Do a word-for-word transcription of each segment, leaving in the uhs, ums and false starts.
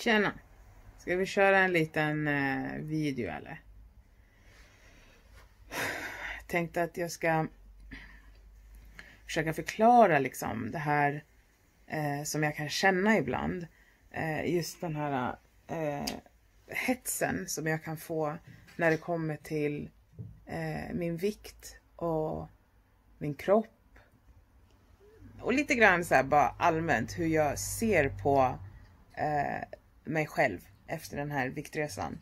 Tjena. Ska vi köra en liten eh, video eller? Jag tänkte att jag ska försöka förklara liksom det här eh, som jag kan känna ibland. Eh, just den här eh, hetsen som jag kan få när det kommer till eh, min vikt och min kropp. Och lite grann så här bara allmänt hur jag ser på eh, mig själv efter den här viktresan.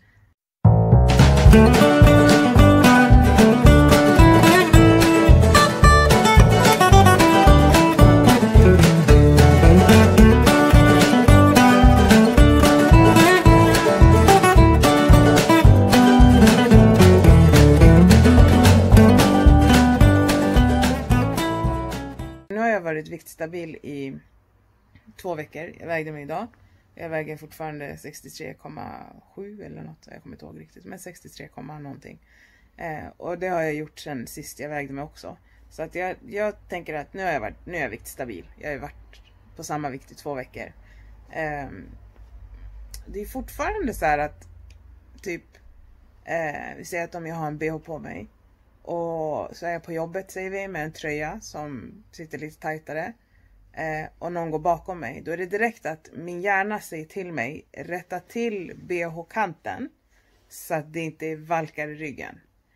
Nu har jag varit viktstabil i två veckor. Jag vägde mig idag. Jag väger fortfarande sextiotre komma sju eller något. Jag kommer inte ihåg riktigt. Men sextiotre, någonting. Eh, och det har jag gjort sedan sist jag vägde mig också. Så att jag, jag tänker att nu har jag varit, nu är jag viktstabil. Jag har varit på samma vikt i två veckor. Eh, det är fortfarande så här att typ eh, vi säger att om jag har en B H på mig. Och så är jag på jobbet säger vi med en tröja som sitter lite tajtare. Eh, och någon går bakom mig. Då är det direkt att min hjärna säger till mig. Rätta till B H-kanten. Så att det inte valkar i ryggen.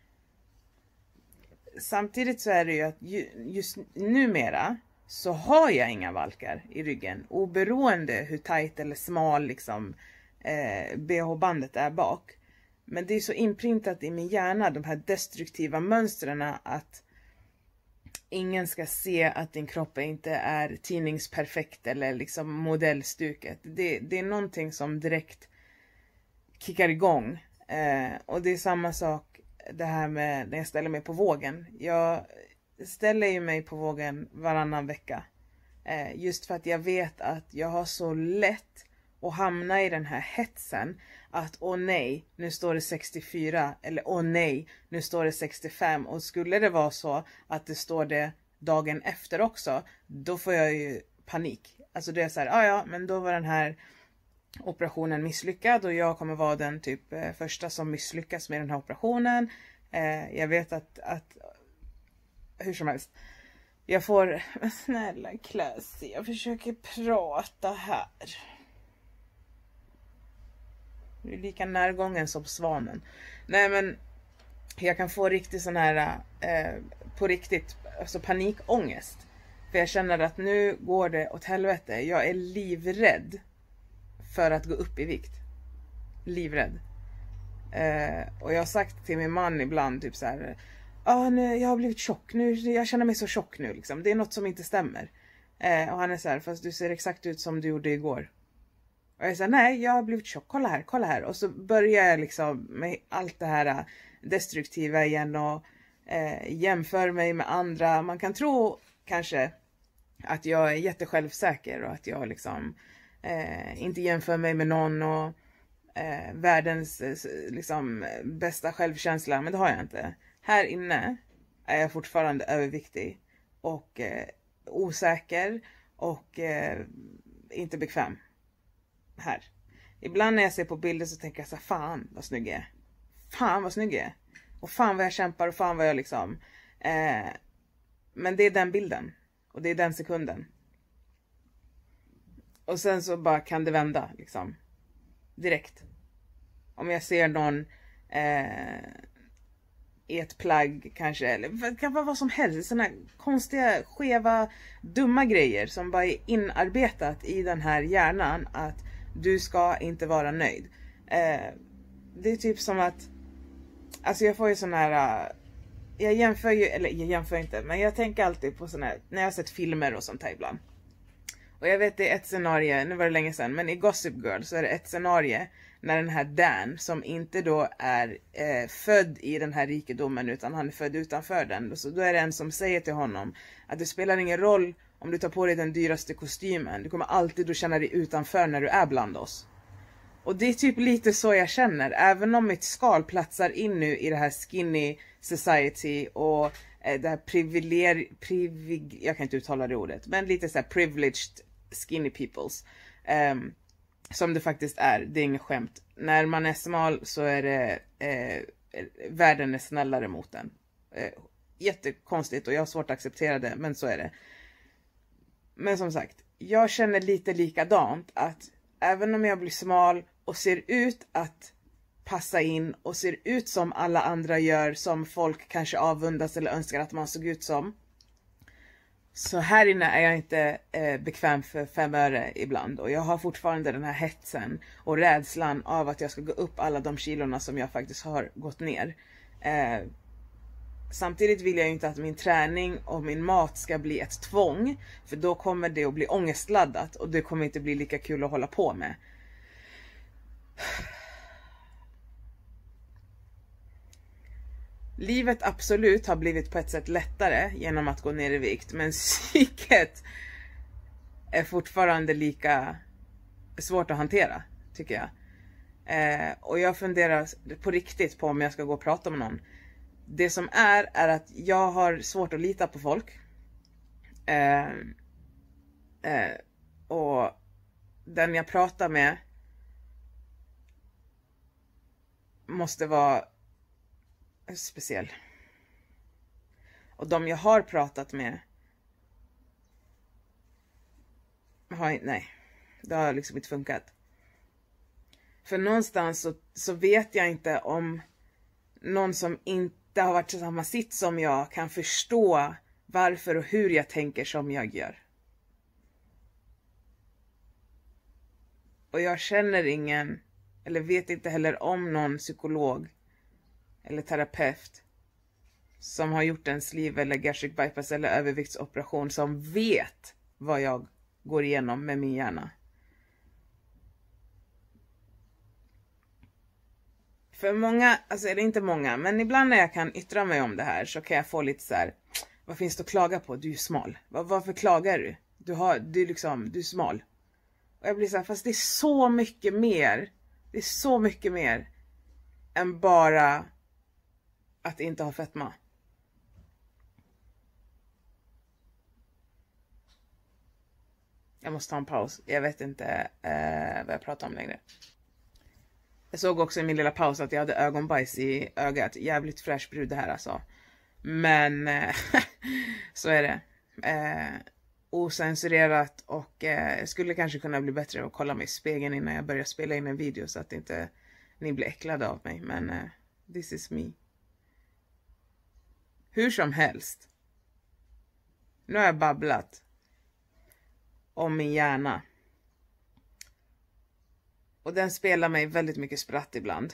Samtidigt så är det ju att ju, just numera. Så har jag inga valkar i ryggen. Oberoende hur tajt eller smal liksom eh, B H-bandet är bak. Men det är så inprintat i min hjärna. De här destruktiva mönstren att ingen ska se att din kropp inte är tidningsperfekt eller liksom modellstuket. Det, det är någonting som direkt kickar igång. Eh, och det är samma sak det här med när jag ställer mig på vågen. Jag ställer ju mig på vågen varannan vecka. Eh, just för att jag vet att jag har så lätt att hamna i den här hetsen. Att åh nej, nu står det sextiofyra. Eller åh nej, nu står det sextiofem. Och skulle det vara så att det står det dagen efter också. Då får jag ju panik. Alltså det är så här, ja ja, men då var den här operationen misslyckad. Och jag kommer vara den typ eh, första som misslyckas med den här operationen. Eh, jag vet att, att, hur som helst. Jag får, snälla Classy, jag försöker prata här. Det är lika närgången som svanen. Nej men jag kan få riktigt sån här eh, på riktigt alltså panikångest. För jag känner att nu går det åt helvete. Jag är livrädd för att gå upp i vikt. Livrädd. Eh, och jag har sagt till min man ibland typ så här. Ah, nu, jag har blivit tjock nu. Jag känner mig så tjock nu liksom. Det är något som inte stämmer. Eh, och han är så här, fast du ser exakt ut som du gjorde igår. Och jag säger nej, jag har blivit tjock, kolla här, kolla här. Och så börjar jag liksom med allt det här destruktiva igen och eh, jämför mig med andra. Man kan tro kanske att jag är jättesjälvsäker och att jag liksom eh, inte jämför mig med någon och eh, världens eh, liksom bästa självkänsla. Men det har jag inte. Här inne är jag fortfarande överviktig och eh, osäker och eh, inte bekväm. Här. Ibland när jag ser på bilder så tänker jag så här, fan vad snygg jag är. Fan vad snygg jag är. Och fan vad jag kämpar och fan vad jag liksom. Eh, men det är den bilden. Och det är den sekunden. Och sen så bara kan det vända liksom. Direkt. Om jag ser någon eh, i ett plagg kanske. Eller det kan vara vad som helst. Sådana konstiga, skeva, dumma grejer. Som bara är inarbetat i den här hjärnan. Att du ska inte vara nöjd. Eh, det är typ som att. Alltså jag får ju sån här. Uh, jag jämför ju. Eller jag jämför inte. Men jag tänker alltid på såna här. När jag har sett filmer och sånt här ibland. Och jag vet det är ett scenario. Nu var det länge sedan. Men i Gossip Girl så är det ett scenario. När den här Dan. Som inte då är eh, född i den här rikedomen. Utan han är född utanför den. Så då är det en som säger till honom. Att det spelar ingen roll. Om du tar på dig den dyraste kostymen. Du kommer alltid att känna dig utanför när du är bland oss. Och det är typ lite så jag känner. Även om mitt skal platsar in nu i det här skinny society. Och eh, det här privilegier... Privig, jag kan inte uttala det ordet. Men lite så här privileged skinny peoples. Um, Som det faktiskt är, det är inget skämt. När man är smal så är det, eh, världen är snällare mot en. Eh, jättekonstigt och jag har svårt att acceptera det, men så är det. Men som sagt, jag känner lite likadant att även om jag blir smal och ser ut att passa in och ser ut som alla andra gör, som folk kanske avundas eller önskar att man såg ut som. Så här inne är jag inte eh, bekväm för fem öre ibland. Och jag har fortfarande den här hetsen och rädslan av att jag ska gå upp alla de kilorna som jag faktiskt har gått ner. Eh, samtidigt vill jag ju inte att min träning och min mat ska bli ett tvång. För då kommer det att bli ångestladdat och det kommer inte bli lika kul att hålla på med. Livet absolut har blivit på ett sätt lättare genom att gå ner i vikt. Men psyket är fortfarande lika svårt att hantera, tycker jag. Eh, och jag funderar på riktigt på om jag ska gå och prata med någon. Det som är, är att jag har svårt att lita på folk. Eh, eh, och den jag pratar med måste vara speciell. Och de jag har pratat med har, nej, det har liksom inte funkat. För någonstans så, så vet jag inte om någon som inte har varit i samma sitt som jag kan förstå varför och hur jag tänker som jag gör. Och jag känner ingen, eller vet inte heller om någon psykolog eller terapeut som har gjort en sleeve eller gastric bypass eller överviktsoperation som vet vad jag går igenom med min hjärna. För många, alltså är det inte många, men ibland när jag kan yttra mig om det här så kan jag få lite så här: vad finns det att klaga på? Du är smal. Var, varför klagar du? Du har, du är liksom, du är smal. Och jag blir så här, fast det är så mycket mer. Det är så mycket mer än bara att inte ha fetma. Jag måste ta en paus. Jag vet inte eh, vad jag pratar om längre. Jag såg också i min lilla paus att jag hade ögonbajs i ögat. Jävligt fräsch brud det här alltså. Men eh, så är det. Eh, osensurerat och eh, skulle kanske kunna bli bättre att kolla mig i spegeln innan jag börjar spela in en video så att inte ni blir äcklade av mig. Men eh, this is me. Hur som helst. Nu har jag babblat om min hjärna. Och den spelar mig väldigt mycket spratt ibland.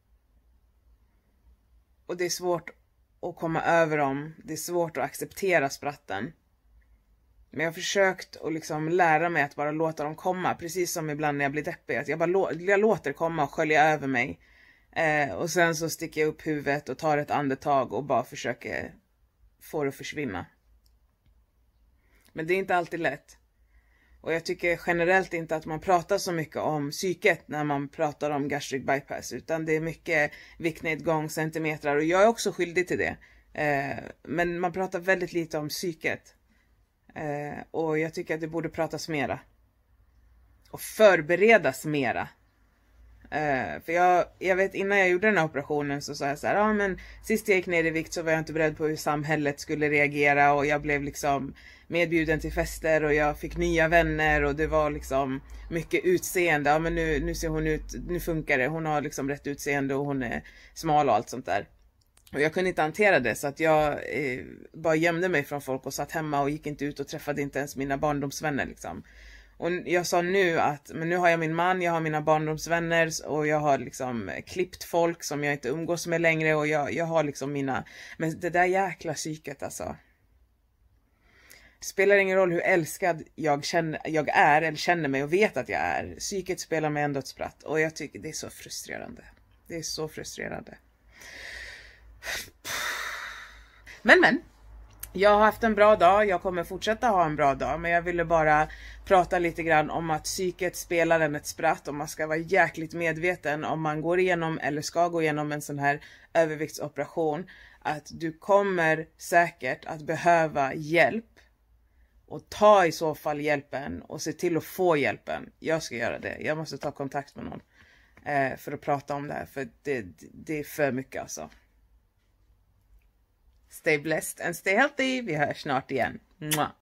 Och det är svårt att komma över dem. Det är svårt att acceptera spratten. Men jag har försökt att liksom lära mig att bara låta dem komma. Precis som ibland när jag blir deppig. Att jag bara lå- jag låter komma och skölja över mig. Eh, och sen så sticker jag upp huvudet och tar ett andetag och bara försöker få det att försvinna. Men det är inte alltid lätt. Och jag tycker generellt inte att man pratar så mycket om psyket när man pratar om gastric bypass. Utan det är mycket viktnedgång, centimeter. Och jag är också skyldig till det. Eh, men man pratar väldigt lite om psyket. Eh, och jag tycker att det borde pratas mera. Och förberedas mera. Uh, för jag, jag vet innan jag gjorde den här operationen så sa jag så här, ja ah, men sist jag gick ner i vikt så var jag inte beredd på hur samhället skulle reagera och jag blev liksom medbjuden till fester och jag fick nya vänner och det var liksom mycket utseende. Ja men nu, nu ser hon ut, nu funkar det, hon har liksom rätt utseende och hon är smal och allt sånt där. Och jag kunde inte hantera det så att jag eh, bara gömde mig från folk och satt hemma och gick inte ut och träffade inte ens mina barndomsvänner liksom. Och jag sa nu att men nu har jag min man, jag har mina barndomsvänner och jag har liksom klippt folk som jag inte umgås med längre och jag, jag har liksom mina, men det där jäkla psyket alltså. Det spelar ingen roll hur älskad jag, känner, jag är eller känner mig och vet att jag är. Psyket spelar mig ändå ett spratt och jag tycker det är så frustrerande. Det är så frustrerande. Men men. Jag har haft en bra dag, jag kommer fortsätta ha en bra dag, men jag ville bara prata lite grann om att psyket spelar en ett spratt och man ska vara jäkligt medveten om man går igenom eller ska gå igenom en sån här överviktsoperation, att du kommer säkert att behöva hjälp Och ta i så fall hjälpen och se till att få hjälpen. Jag ska göra det. Jag måste ta kontakt med någon eh, för att prata om det här. För det, det är för mycket alltså. Stay blessed and stay healthy. Vi hörs snart igen. Mwah.